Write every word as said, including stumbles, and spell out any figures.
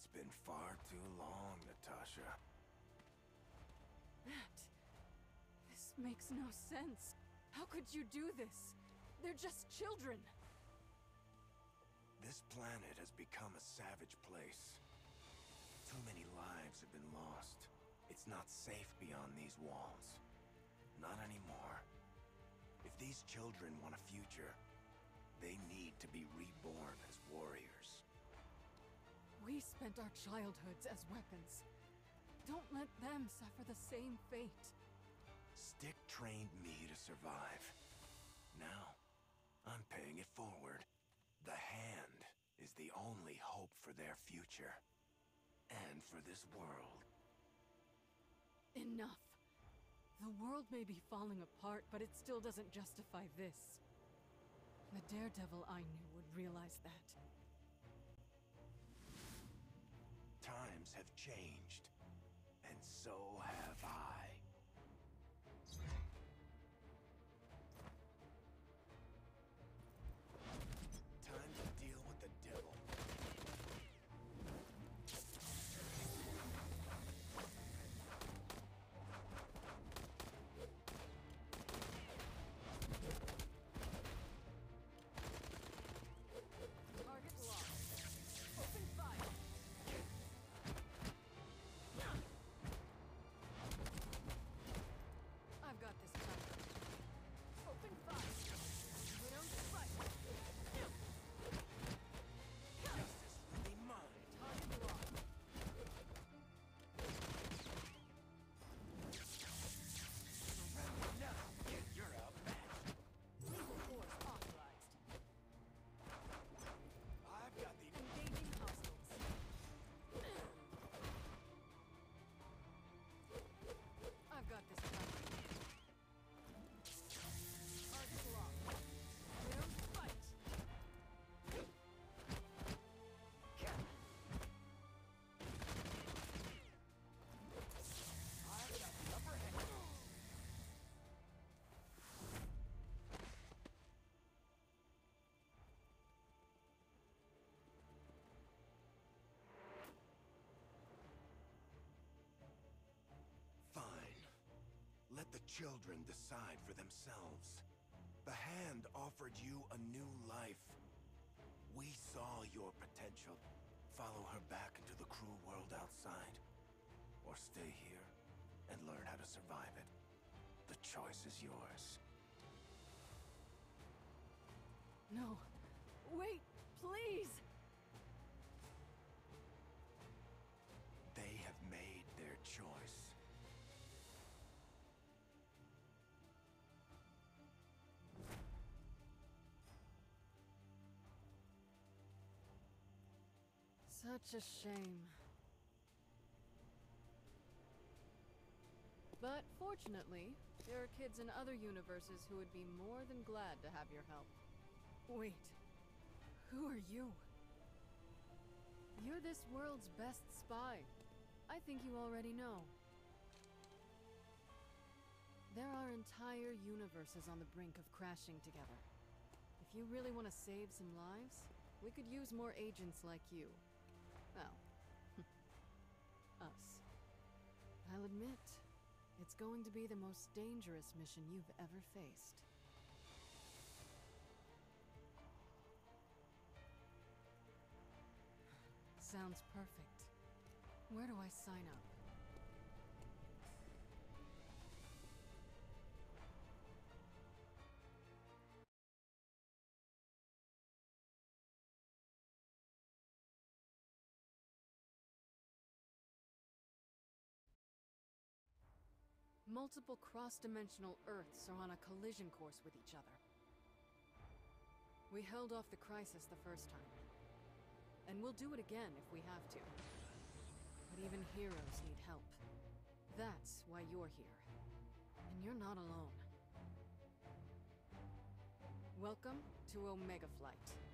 It's been far too long, Natasha. Matt, this makes no sense. How could you do this? They're just children. This planet has become a savage place. Too many lives have been lost. It's not safe beyond these walls. Not anymore. If these children want a future, they need to be reborn as warriors. We spent our childhoods as weapons. Don't let them suffer the same fate. Stick trained me to survive. Now, I'm paying it forward. The Hand is the only hope for their future. And for this world. Enough. The world may be falling apart, but it still doesn't justify this. The Daredevil I knew would realize that. Times have changed. And so have I. Time to deal with the devil. Target locked. Open fire. I've got this covered. Open fire. We don't fight. Justice will be mine. Target locked. Surrender now. You're outmatched. Lethal force authorized. I've got the... Engaging hostiles. I've got this covered. Target locked. We don't fight. I've got the upper hand. Fine. Let the children decide for themselves. The Hand offered you a new life. We saw your potential. Follow her back into the cruel world outside. Or stay here and learn how to survive it. The choice is yours. No. Wait, please! They have made their choice. Such a shame. But fortunately, there are kids in other universes who would be more than glad to have your help. Wait, who are you? You're this world's best spy. I think you already know. There are entire universes on the brink of crashing together. If you really want to save some lives, we could use more agents like you. Well, us. I'll admit, it's going to be the most dangerous mission you've ever faced. Sounds perfect. Where do I sign up? Multiple cross-dimensional Earths are on a collision course with each other. We held off the crisis the first time. And we'll do it again if we have to. But even heroes need help. That's why you're here. And you're not alone. Welcome to Omega Flight.